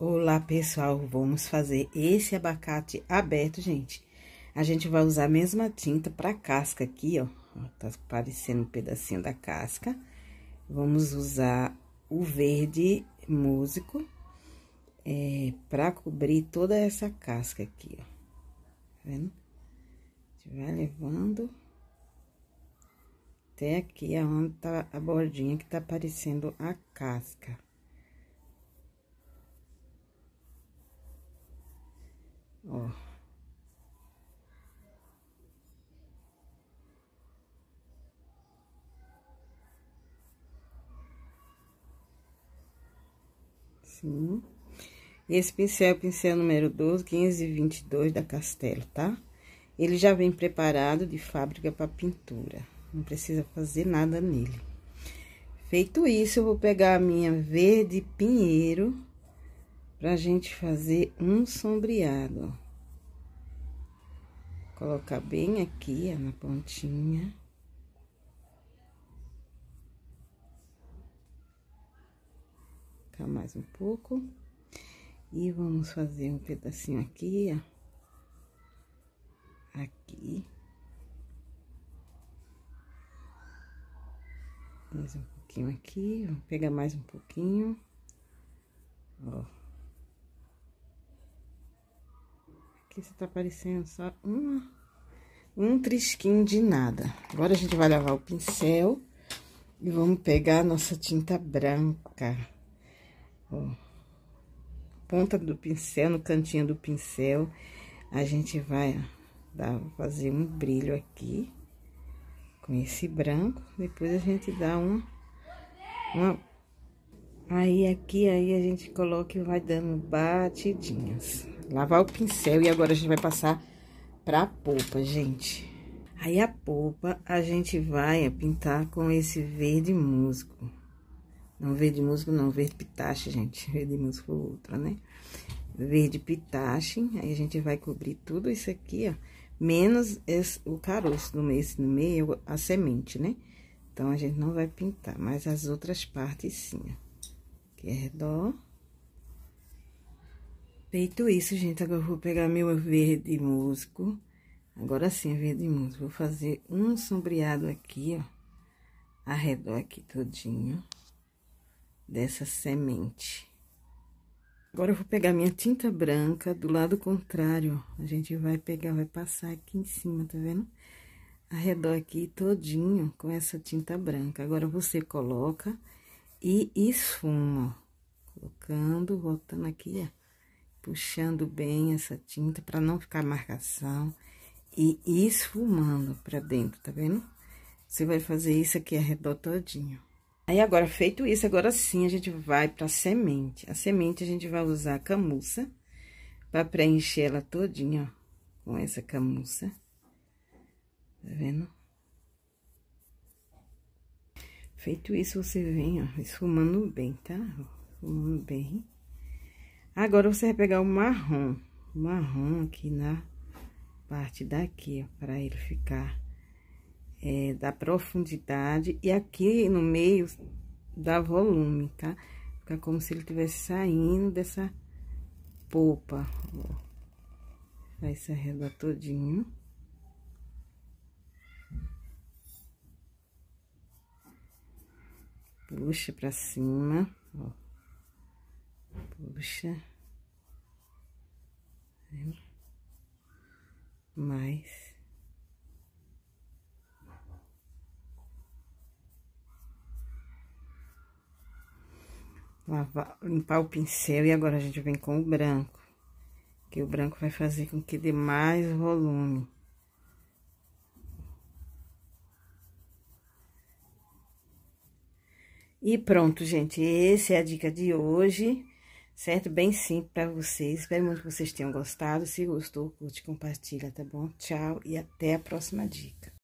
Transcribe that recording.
Olá, pessoal, vamos fazer esse abacate aberto, gente. A gente vai usar a mesma tinta pra casca aqui, ó. Tá aparecendo um pedacinho da casca. Vamos usar o verde músico, pra cobrir toda essa casca aqui, ó. Tá vendo? A gente vai levando até aqui, onde tá a bordinha que tá aparecendo a casca. Ó. Sim. Esse pincel é o pincel número 12, 1522 da Castelo, tá? Ele já vem preparado de fábrica para pintura. Não precisa fazer nada nele. Feito isso, eu vou pegar a minha verde pinheiro pra gente fazer um sombreado, ó. Colocar bem aqui, ó, na pontinha. Ficar mais um pouco. E vamos fazer um pedacinho aqui, ó. Aqui. Mais um pouquinho aqui, vou pegar mais um pouquinho. Ó. Aqui você tá aparecendo só um trisquinho de nada. Agora, a gente vai lavar o pincel e vamos pegar a nossa tinta branca. Ó. Ponta do pincel, no cantinho do pincel, a gente vai fazer um brilho aqui com esse branco. Depois a gente dá aí a gente coloca e vai dando batidinhas. Lavar o pincel e agora a gente vai passar pra polpa, gente. Aí a polpa a gente vai pintar com esse verde musgo. Não, verde musgo não, verde pitache, gente. Verde musgo é outro, né? Verde pitache. Aí a gente vai cobrir tudo isso aqui, ó. Menos o caroço no meio, a semente, né? Então, a gente não vai pintar, mas as outras partes sim, ó. Aqui é redor. Feito isso, gente, agora eu vou pegar meu verde musgo. Agora sim, verde musgo. Vou fazer um sombreado aqui, ó. Arredor aqui todinho. Dessa semente. Agora, eu vou pegar minha tinta branca do lado contrário, ó. A gente vai pegar, vai passar aqui em cima, tá vendo? Arredor aqui todinho com essa tinta branca. Agora, você coloca e esfuma, ó. Colocando, voltando aqui, ó. Puxando bem essa tinta pra não ficar marcação. E esfumando pra dentro, tá vendo? Você vai fazer isso aqui arredor todinho. Aí, agora, feito isso, agora sim, a gente vai pra semente. A semente, a gente vai usar a camuça pra preencher ela todinha, ó, com essa camuça. Tá vendo? Feito isso, você vem, ó, esfumando bem, tá? Esfumando bem. Agora, você vai pegar o marrom aqui na parte daqui, ó, pra ele ficar... da profundidade, e aqui no meio dá volume, tá? Fica como se ele estivesse saindo dessa polpa, ó. Faz esse arredor todinho. Puxa pra cima, ó. Puxa. Mais. Limpar o pincel e agora a gente vem com o branco. Que o branco vai fazer com que dê mais volume. E pronto, gente. Essa é a dica de hoje, certo? Bem simples pra vocês. Espero muito que vocês tenham gostado. Se gostou, curte, compartilha, tá bom? Tchau e até a próxima dica.